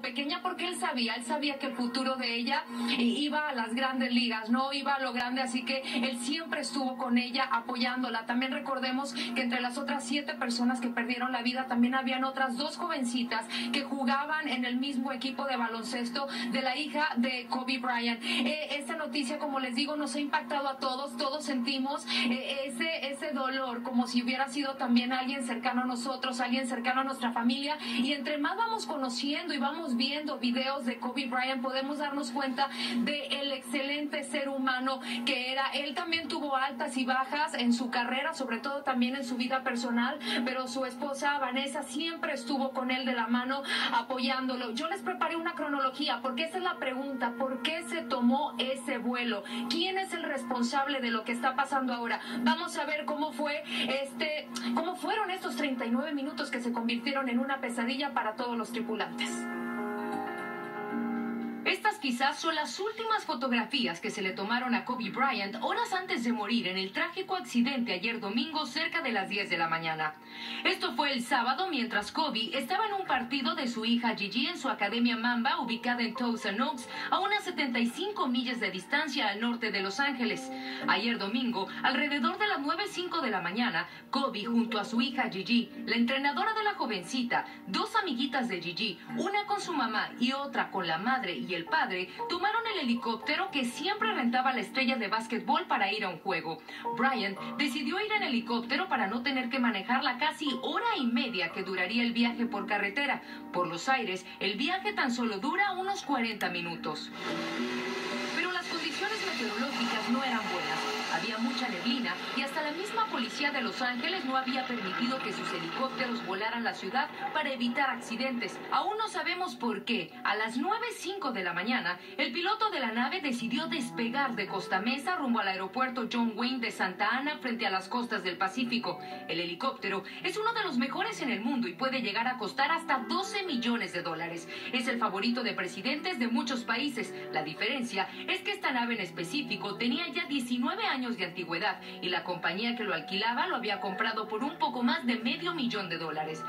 pequeña porque él sabía que el futuro de ella iba a las grandes ligas, no iba a lo grande, así que él siempre estuvo con ella apoyándola. También recordemos que entre las otras 7 personas que perdieron la vida también habían otras 2 jovencitas que jugaban en el mismo equipo de baloncesto de la hija de Kobe Bryant. Esta noticia, como les digo, nos ha impactado a todos sentimos ese dolor, como si hubiera sido también alguien cercano a nosotros, alguien cercano a nuestra familia, y entre más vamos conociendo y vamos viendo videos de Kobe Bryant, podemos darnos cuenta del excelente ser humano que era. Él también tuvo altas y bajas en su carrera, sobre todo también en su vida personal, pero su esposa Vanessa siempre estuvo con él de la mano apoyándolo. Yo les preparé una cronología porque esa es la pregunta: ¿por qué se tomó ese vuelo? ¿Quién es el responsable de lo que está pasando ahora? Vamos a ver cómo fueron estos 39 minutos que se convirtieron en una pesadilla para todos los tripulantes. Estas quizás son las últimas fotografías que se le tomaron a Kobe Bryant horas antes de morir en el trágico accidente ayer domingo cerca de las 10 de la mañana. Esto fue el sábado mientras Kobe estaba en un partido de su hija Gigi en su academia Mamba ubicada en Thousand Oaks, a unas 75 millas de distancia al norte de Los Ángeles. Ayer domingo, alrededor de las 9:05 de la mañana, Kobe junto a su hija Gigi, la entrenadora de la jovencita, 2 amiguitas de Gigi, una con su mamá y otra con la madre y el padre, tomaron el helicóptero que siempre rentaba la estrella de básquetbol para ir a un juego. Bryant decidió ir en helicóptero para no tener que manejar la casi hora y media que duraría el viaje por carretera. Por los aires, el viaje tan solo dura unos 40 minutos. Pero las condiciones meteorológicas no eran buenas. Había mucha neblina y hasta la misma policía de Los Ángeles no había permitido que sus helicópteros volaran la ciudad para evitar accidentes. Aún no sabemos por qué. A las 9:05 de la mañana, el piloto de la nave decidió despegar de Costa Mesa rumbo al aeropuerto John Wayne de Santa Ana frente a las costas del Pacífico. El helicóptero es uno de los mejores en el mundo y puede llegar a costar hasta $12 millones. Es el favorito de presidentes de muchos países. La diferencia es que esta nave en específico tenía ya 19 años de antigüedad y la compañía que lo alquilaba lo había comprado por un poco más de $500,000.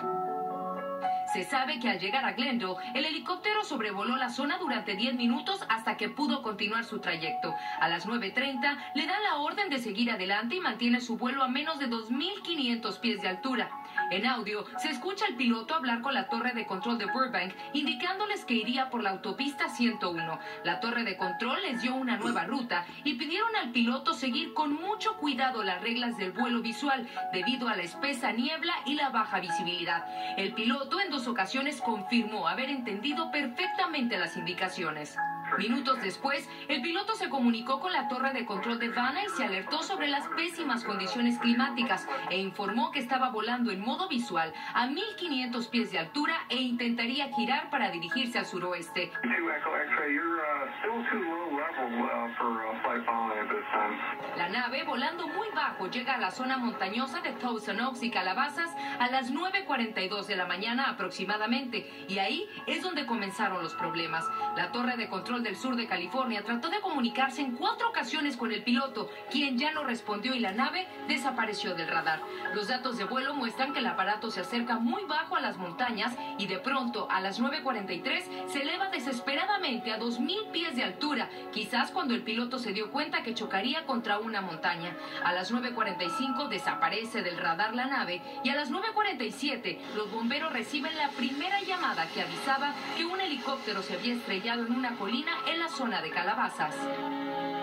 Se sabe que al llegar a Glendale, el helicóptero sobrevoló la zona durante 10 minutos hasta que pudo continuar su trayecto. A las 9:30 le dan la orden de seguir adelante y mantiene su vuelo a menos de 2.500 pies de altura. En audio, se escucha al piloto hablar con la torre de control de Burbank, indicándoles que iría por la autopista 101. La torre de control les dio una nueva ruta y pidieron al piloto seguir con mucho cuidado las reglas del vuelo visual, debido a la espesa niebla y la baja visibilidad. El piloto en 2 ocasiones confirmó haber entendido perfectamente las indicaciones. Minutos después, el piloto se comunicó con la torre de control de Vanna y se alertó sobre las pésimas condiciones climáticas e informó que estaba volando en modo visual a 1.500 pies de altura e intentaría girar para dirigirse al suroeste. La nave, volando muy bajo, llega a la zona montañosa de Thousand Oaks y Calabazas a las 9:42 de la mañana aproximadamente, y ahí es donde comenzaron los problemas. La torre de control del sur de California trató de comunicarse en 4 ocasiones con el piloto, quien ya no respondió, y la nave desapareció del radar. Los datos de vuelo muestran que el aparato se acerca muy bajo a las montañas y de pronto a las 9:43 se eleva desesperadamente a 2.000 pies de altura, quizás cuando el piloto se dio cuenta que chocaría contra una montaña. A las 9:45 desaparece del radar la nave y a las 9:47 los bomberos reciben la primera llamada que avisaba que un helicóptero se había estrellado en una colina en la zona de Calabazas.